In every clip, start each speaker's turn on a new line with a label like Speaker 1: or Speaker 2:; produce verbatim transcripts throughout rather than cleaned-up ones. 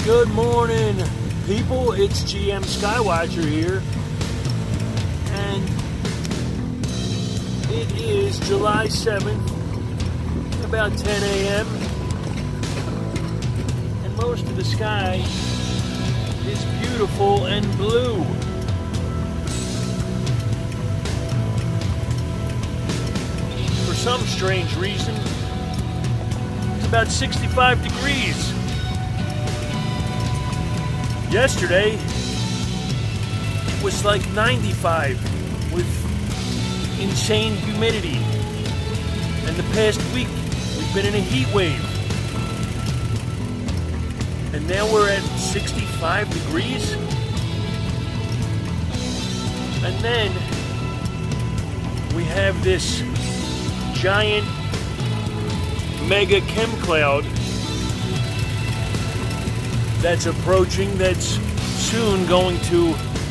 Speaker 1: Good morning, people. It's G M Skywatcher here, and it is July seventh, about ten a m, and most of the sky is beautiful and blue. For some strange reason, it's about sixty-five degrees. Yesterday, it was like ninety-five with insane humidity. And the past week, we've been in a heat wave. And now we're at sixty-five degrees. And then we have this giant mega chem cloud that's approaching, that's soon going to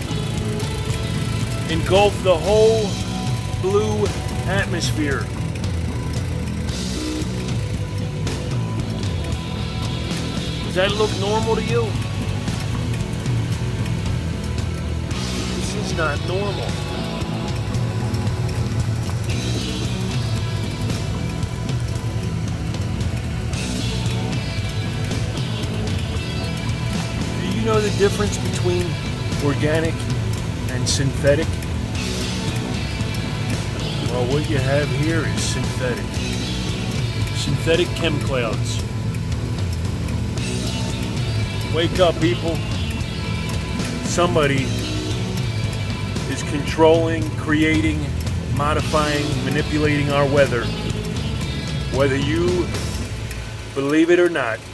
Speaker 1: engulf the whole blue atmosphere. Does that look normal to you? This is not normal. You know the difference between organic and synthetic? Well, what you have here is synthetic. Synthetic chem clouds. Wake up, people. Somebody is controlling, creating, modifying, manipulating our weather. Whether you believe it or not.